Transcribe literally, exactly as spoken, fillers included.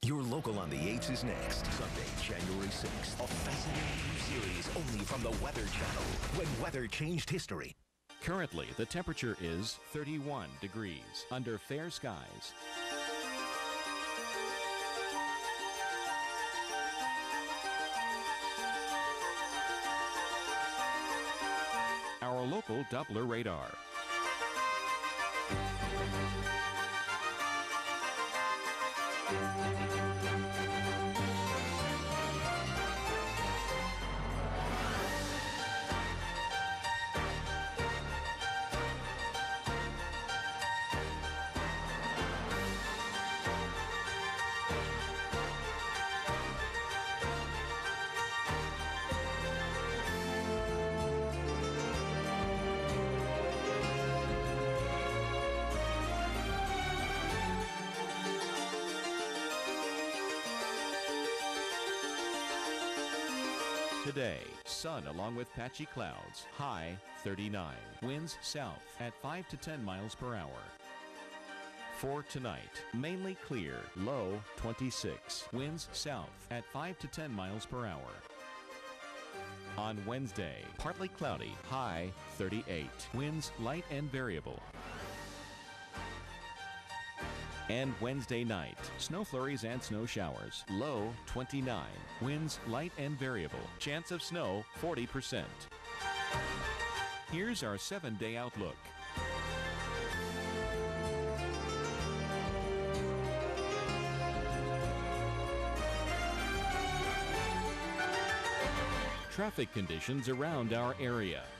Your Local on the eights is next. Sunday, January sixth. A fascinating new series only from the Weather Channel. When weather changed history. Currently, the temperature is thirty-one degrees under fair skies. Our local Doppler radar. Today, sun along with patchy clouds, high thirty-nine. Winds south at five to ten miles per hour. For tonight, mainly clear, low twenty-six. Winds south at five to ten miles per hour. On Wednesday, partly cloudy, high thirty-eight. Winds light and variable. And Wednesday night, snow flurries and snow showers, low twenty-nine. Winds light and variable. Chance of snow forty percent. Here's our seven-day outlook. Traffic conditions around our area.